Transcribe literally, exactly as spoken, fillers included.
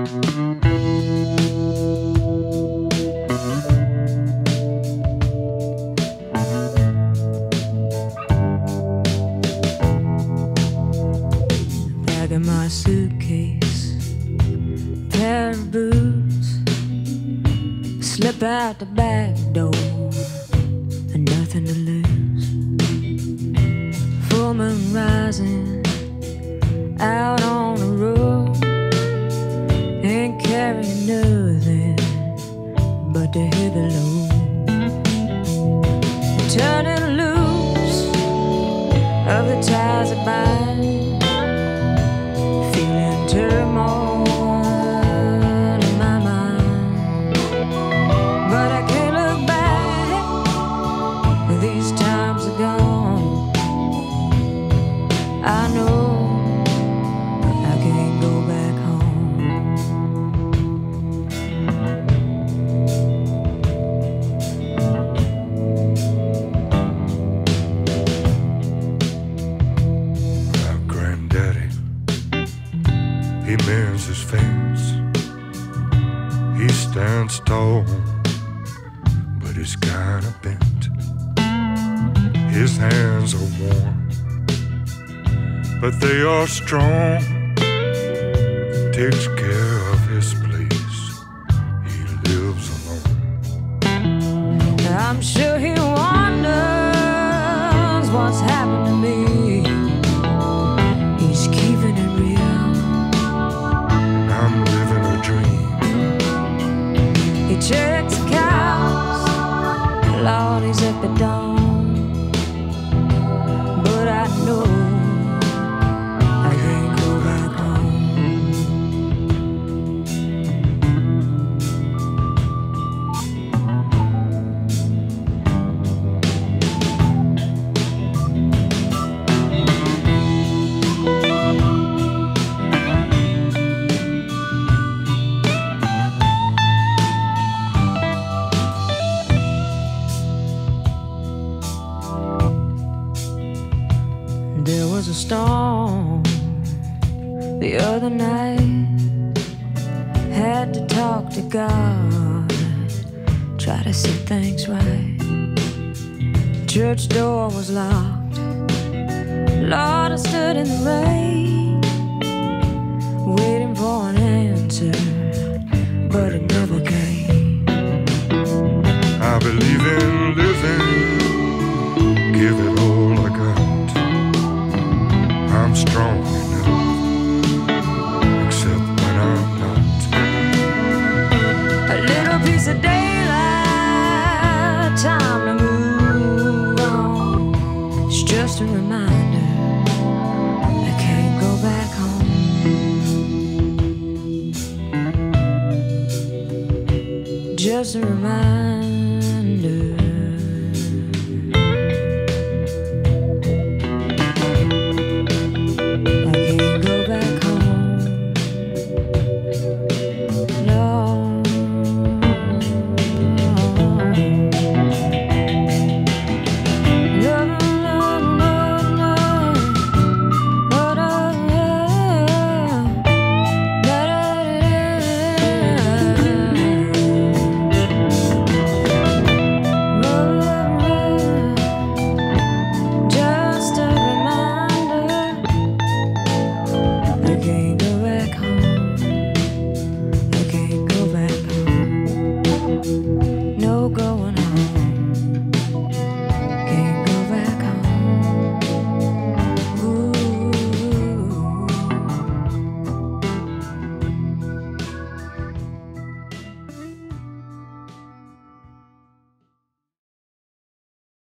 Bag in my suitcase, pair of boots, slip out the back door, and nothing to lose. Full moon rising, out on the road, ain't carrying nothing but the heavy load. Turning loose of the ties that bind, feeling turmoil in my mind, but I can't look back. These times are gone. I know I can't go back home. Our granddaddy, he mends his fence. He stands tall, but he's kinda bent. His hands are warm, but they are strong. Takes care of his place. He lives alone. I'm sure he wonders what's happened to me. He's keeping it real. I'm living a dream. He checks the cows, Lord, he's up at dawn. But I know I can't go back home. There was a storm the other night. Had to talk to God, try to set things right. Church door was locked. Lord, I stood in the rain, waiting for an answer, but it never came. I believe in living, give it all I got. I'm strong enough, except when I'm not. A little piece of daylight, time to move on. It's just a reminder I can't go back home. Just a reminder